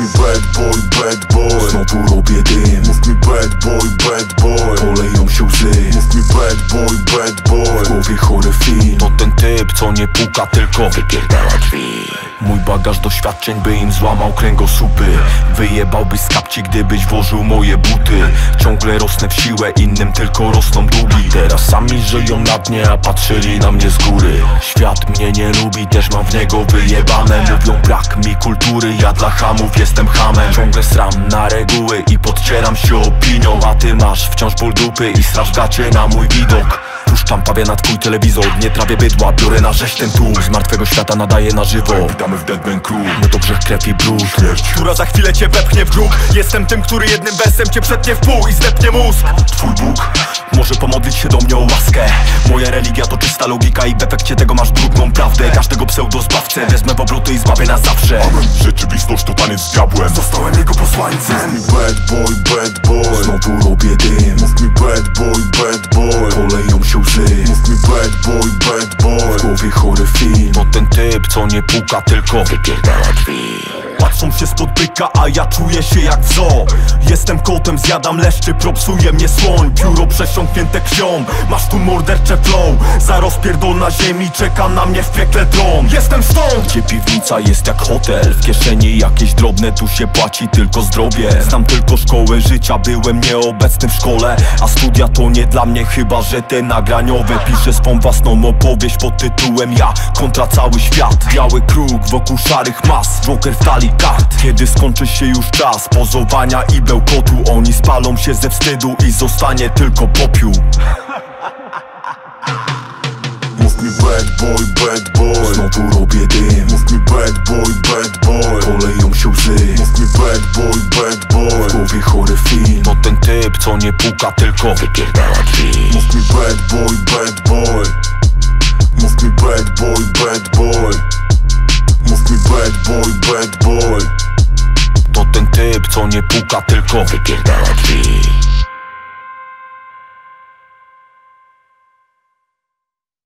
bad boy, znowu robię dym. Mów mi bad boy, oleją się łzy. Mów mi bad boy, w głowie chory film. To ten typ, co nie puka, tylko wypierdala drzwi. Mój bagaż doświadczeń by im złamał kręgosłupy. Wyjebałbyś z kapci, gdybyś włożył moje buty. Ciągle rosnę w siłę, innym tylko rosną długi. Teraz sami żyją na dnie, a patrzyli na mnie z góry. Świat mnie nie lubi, też mam w niego wyjebane. Mówią brak mi kultury, ja dla chamów jestem hamem. Ciągle sram na reguły i podcieram się opinią. A ty masz wciąż ból dupy i straż gacie na mój widok. Puszczam pawię na twój telewizor, nie trawię bydła, biorę na rzeź ten tłum. Z martwego świata nadaję na żywo. Witamy w Deadman Crew. No to grzech, krew i brud, która za chwilę cię wepchnie w grób. Jestem tym, który jednym besem cię przetnie w pół i zdepnie mózg. Twój Bóg może pomodlić się do mnie o łaskę. Moja religia to czysta logika i w efekcie tego masz brudną prawdę. Każdego pseudo-zbawcę wezmę w obroty i zbawię na zawsze. Rzeczywistość to taniec z diabłem, zostałem jego posłańcem. Mów mi bad boy, znowu robię dym. Mów mi bad boy, oleją się łzy. Mów mi bad boy, w głowie chory film. To ten typ, co nie puka, tylko wypierdala drzwi. Patrzą się spod byka, a ja czuję się jak w zoo. Jestem kotem, zjadam leszczy, propsuje mnie słoń. Pióro przesiąknięte krwią, masz tu mordercze flow. Za rozpierdol na ziemi, czeka na mnie w piekle tron. Jestem stąd, gdzie piwnica jest jak hotel. W kieszeni jakieś drobne, tu się płaci tylko zdrowie. Znam tylko szkołę życia, byłem nieobecny w szkole. A studia to nie dla mnie, chyba że te nagraniowe. Piszę swą własną opowieść pod tytułem ja kontra cały świat. Biały kruk wokół szarych mas, Joker w talii kart. Kiedy skończy się już czas pozowania i bełkotu, oni spalą się ze wstydu i zostanie tylko popiół. Mów mi bad boy, znowu robię dym. Mów mi bad boy, oleją się łzy. Mów mi bad boy, w głowie chory film. To ten typ, co nie puka, tylko wypierdala drzwi. Mów mi bad boy, mów mi bad boy, mów mi bad boy. To ten typ, co nie puka, tylko wypierdala drzwi.